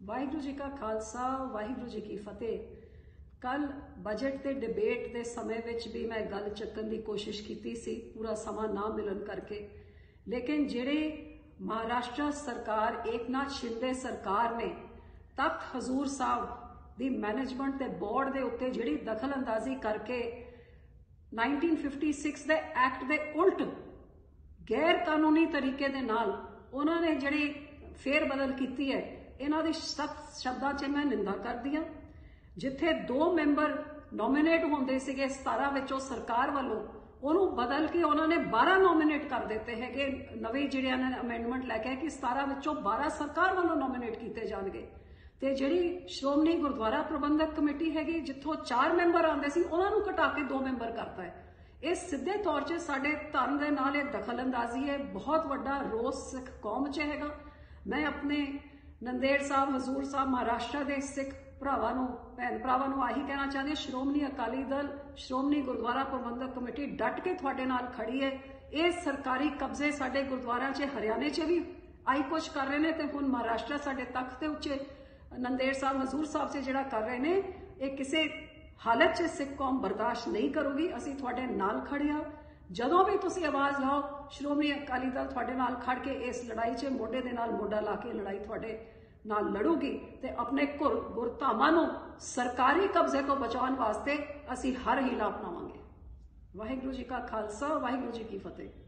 ਵਾਹਿਗੁਰੂ जी का खालसा वाहिगुरू जी की फतेह। कल बजट के डिबेट के समय विच भी मैं गल चक्कन की कोशिश की सी, पूरा समा ना मिलन करके, लेकिन जिहड़े महाराष्ट्र सरकार एकनाथ शिंदे सरकार ने तख्त हजूर साहब दी मैनेजमेंट के बोर्ड के उत्ते जिहड़ी दखल अंदाजी करके 1956 के एक्ट के उल्ट गैर कानूनी तरीके दे नाल उन्होंने जिहड़ी फेर बदल की है, इन्हां दी सख्त शब्दां च मैं निंदा करदी हां। जिथे 2 मैंबर नॉमिनेट होंदे सीगे 17 विचों सरकार वालों, उन्होंने बदल के उन्होंने 12 नॉमिनेट कर दिते हैं कि नवी जिहड़ियां ने अमेंडमेंट लैके कि 17 विचों 12 सरकार वालों नॉमिनेट किए जाएंगे। तो जिहड़ी श्रोमणी गुरुद्वारा प्रबंधक कमेटी हैगी, जिथों 4 मैंबर आते सी, उन्होंने घटा के 2 मैंबर करता है। इस सीधे तौर पर साडे धर्म के नाल ये दखल अंदाजी है, बहुत वड्डा रोस सिख कौम च हैगा। मैं अपने नंदेड़ साहब हजूर साहब महाराष्ट्र के सिख भरावां नूं भैन भरावां नूं आही कहना चाहती, श्रोमणी अकाली दल श्रोमणी गुरुद्वारा प्रबंधक कमेटी डट के तुहाडे नाल खड़ी है। ये सरकारी कब्जे साडे गुरुद्वारा च हरियाणे च भी आई कुछ कर रहे हैं, तो हुण महाराष्ट्र साडे तख्त दे उच्चे नंदेड़ साहब हजूर साहब से जिहड़ा कर रहे हैं, ये किसी हालत च सिख कौम बर्दाश्त नहीं करूगी। असीं तुहाडे नाल खड़े हां। जदों भी तुसीं आवाज़ लाओ, श्रोमणी अकाली दल तुहाडे नाल खड़ के इस लड़ाई च मोढे दे नाल मोढा ला के लड़ाई तुहाडे नाल लड़ूगी, ते अपने गुरधामां नूं सरकारी कब्जे तो बचाउण वास्ते असीं हर हीला अपनावांगे। वाहिगुरू जी का खालसा वाहिगुरू जी की फतेह।